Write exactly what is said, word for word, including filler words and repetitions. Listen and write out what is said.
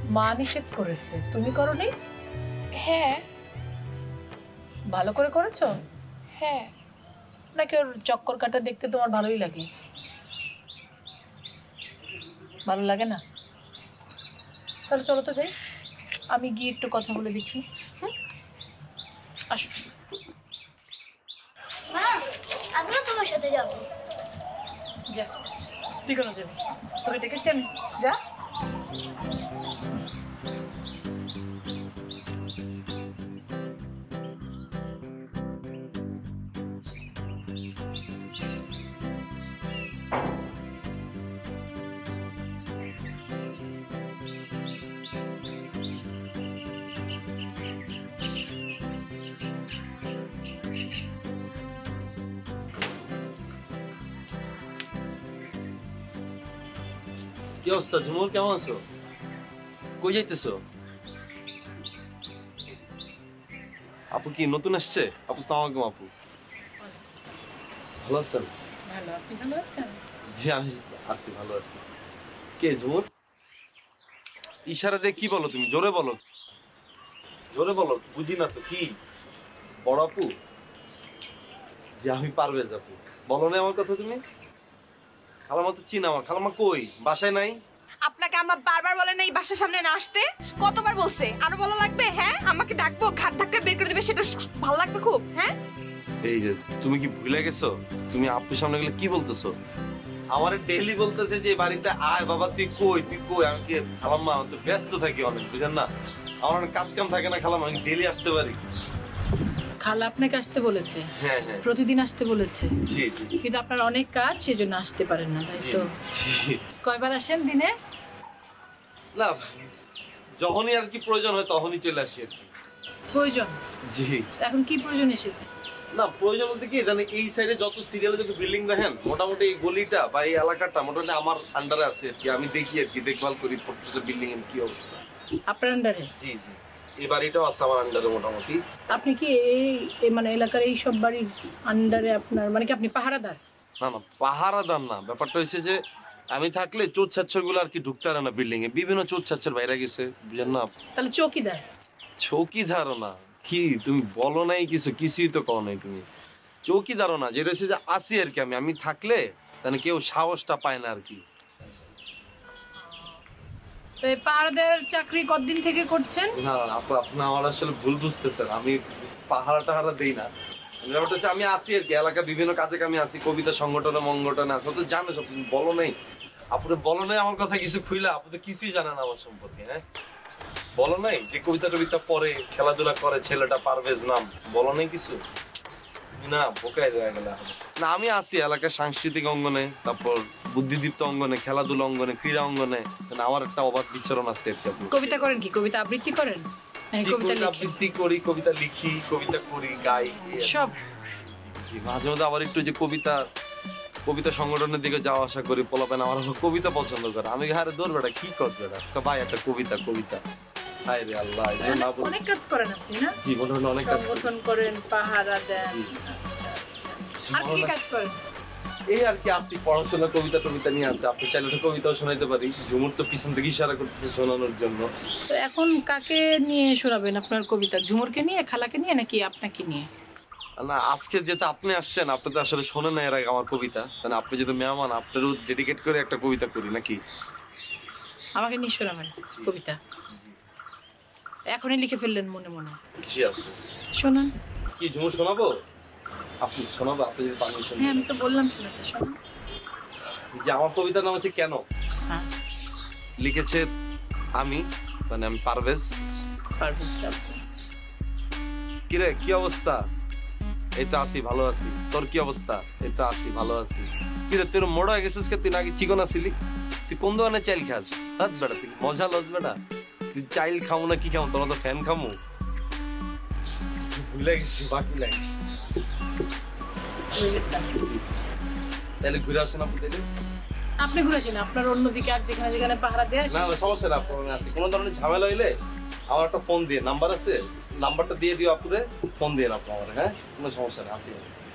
মা নিষেধ করেছে, তুমি করোনি? হ্যাঁ। ভালো করে করেছো? হ্যাঁ। নাকি ওর চক্কর কাটা দেখতে তোমার ভালোই লাগে? ভালো লাগে না? তাহলে চলো তো যাই, আমি গিয়ে একটু কথা বলে দেখি। আসো। মা, আমিও তোমার সাথে যাব। যা, তুই কেন যাবি? তোকে ডেকেছি আমি, যা। কি অবস্থা ঝুমুর, কেমন আছো? কই যাইতেছো? আপু কি নতুন আসছে? আপু আসসালামু আলাইকুম। আপু ভালো আছেন? ভালো, আপনি ভালো আছেন? জি আমি আছি, ভালো আছি। কে ঝুমুর? ইশারা দিয়ে কি বলো তুমি? জোরে বলো, জোরে বলো, বুঝি না তো। কি বড় আপু? জি আমি পারভেজ আপু। বলো না আমার কথা তুমি? খালামা তো চিনা আমার। খালামা কই? বাসায় নাই? আপনাকে আমার বারবার বলে নাই বাসার সামনে না আসতে? কতবার বলছে? আরো বলা লাগবে? হ্যাঁ, আমাকে ডাকবো, ঘাট ধাক্কা বের করে দেবে, সেটা ভালো লাগবে খুব? হ্যাঁ, এই যে তুমি কি ভুলে গেছো? তুমি আপুর সামনে গেলে কি বলতেছো? আমার ডেইলি বলতেছে যে বাড়িতে আয় বাবা, তুই কই তুই কই। আমি কি খালাম্মা, আমি তো ব্যস্ত থাকি অনেক, বুঝেন না? আমার অনেক কাজ কাম থাকে না খালাম্মা, আমি ডেইলি আসতে পারি। খালা আপনাকে আসতে বলেছে? হ্যাঁ হ্যাঁ, প্রতিদিন আসতে বলেছে। জি জি। কিন্তু আপনার অনেক কাজ, সেজন্য আসতে পারেন না, তাই তো? জি। কয়বার আসেন দিনে? না, যখনই আর কি প্রয়োজন হয় তখনই চলে আসি আর কি। প্রয়োজন? জি। এখন কি প্রয়োজন এসেছে? না প্রয়োজন বলতে কি, জানেন এই সাইডে যত সিরিয়ালে যত বিল্ডিং দেখেন, মোটামুটি এই গলিটা বা এই এলাকাটা মোটামুটি আমার আন্ডারে আছে আর কি। আমি দেখি আর কি, দেখভাল করি প্রত্যেকটা বিল্ডিং এর কি অবস্থা। আপনার আন্ডারে? জি জি, এই বাড়িটাও আছে আমার আন্ডারে মোটামুটি। আপনি কি এই মানে এলাকার এই সব বাড়ির আন্ডারে আপনার, মানে কি আপনি পাহারাদার? না না, পাহারাদার না। ব্যাপারটা হয়েছে যে আমি থাকলে চোর ছাচ্ছর গুলো আর কি ঢুকতে পারে না বিল্ডিং এ। বিভিন্ন চোর ছাচ্ছর বাইরে গেছে, বুঝেন না? তাহলে চৌকিদার? চৌকিদারও না। কি তুমি বলো নাই কিছু, কিছুই তো কও নাই তুমি। চৌকিদারও না, যেটা হচ্ছে যে আসি আর কি আমি। আমি থাকলে তাহলে কেউ সাহসটা পায় না আর কি। পাহারাদার চাকরি কতদিন থেকে করছেন? না আপু, আপনি আমার আসলে ভুল বুঝতেছেন। আমি পাহারা টাহারা দেই না। ব্যাপারটা হচ্ছে আমি আসি আর কি, এলাকা বিভিন্ন কাজে আমি আসি, কবিতা সংগঠনে মঙ্গঠনে আসি। তো জানো সব, বলো নাই আপনি, বলো নাই আমার কথা কিছু খুইলা। আপনি তো কিছুই জানেন আমার সম্পর্কে। হ্যাঁ বলো নাই যে কবিতা টবিতা পড়ে, খেলাধুলা করে ছেলেটা, পারভেজ নাম। বলো নাই কিছু না, বোকায় যায় গেল। না আমি আসি এলাকার সাংস্কৃতিক অঙ্গনে, তারপর বুদ্ধিদীপ্ত অঙ্গনে, খেলাধুলা অঙ্গনে, ক্রীড়া অঙ্গনে। আমার একটা অবাধ বিচরণ আছে। কবিতা করেন কি? কবিতা আবৃত্তি করেন? কবিতা আবৃত্তি করি, কবিতা লিখি, কবিতা করি, গাই সব। জি, মাঝে মধ্যে আবার একটু যে কবিতা কবিতা সংগঠনের দিকে যাওয়া আসা করি। পোলাপেন আমার কবিতা পছন্দ করে। আমি হারে দৌড় বেটা, কি কর বেটা ভাই, একটা কবিতা কবিতা। হায় রে আল্লাহ, অনেক কাজ করেন আপনি না? জি মোটামুটি অনেক কাজ সংগঠন করেন, পাহারা দেন। আচ্ছা আচ্ছা, আর কি কাজ করেন? এই আর কি আসি, পড়াশোনা, কবিতা টবিতা নিয়ে আসে। আপনি চাইলে একটা কবিতাও শোনাইতে পারি। ঝুমুর তো পিছন থেকে ইশারা করতেছে শোনানোর জন্য। তো এখন কাকে নিয়ে শোনাবেন আপনার কবিতা? ঝুমুরকে নিয়ে, খালাকে নিয়ে, নাকি আপনাকে নিয়ে? না আজকে যেহেতু আপনি আসছেন, আপনি তো আসলে শোনেন না এর আগে আমার কবিতা। তাহলে আপনি যেহেতু মেহমান, আপনারও ডেডিকেট করে একটা কবিতা করি নাকি? আমাকে নিয়ে শোনাবেন কবিতা? এখনই লিখে ফেললেন মনে মনে? জি আপু। শোনান। কি ঝুমুর শোনাবো? আপনি শোনাবো? আপনি যদি পারেন শোনান। হ্যাঁ আমি তো বললাম শোনাতে। শোনান। যে আমার কবিতার নাম হচ্ছে কেন। হ্যাঁ। লিখেছে আমি, মানে আমি পারভেজ। পারভেজ সাহেব। কি রে, কি অবস্থা? এই তো আছি, ভালো আছি। তোর কি অবস্থা? এই তো আছি, ভালো আছি। কি রে তোর মোড়া হয়ে গেছিস কে? তুই নাকি চিকন আছিলি? তুই কোন দোকানে চাইল খাস? হাত বেটা, তুই মজা লস বেটা। তুই চাইল খামু না কি খামু? তোরা তো ফ্যান খামু। ভুলে গেছি, বাকি লাগে। তাহলে ঘুরে আসেন আপনি। তাহলে আপনি ঘুরে আসেন, আপনার অন্যদিকে আর যেখানে যেখানে পাহারা দেয়। না সমস্যা না, আমি আসি। কোনো ধরনের ঝামেলা হইলে আমার একটা ফোন দিয়ে, নাম্বার আছে, নাম্বারটা দিয়ে দিও আপুরে, ফোন দিয়ে আপনি আমার। হ্যাঁ কোনো সমস্যা নেই, আসি।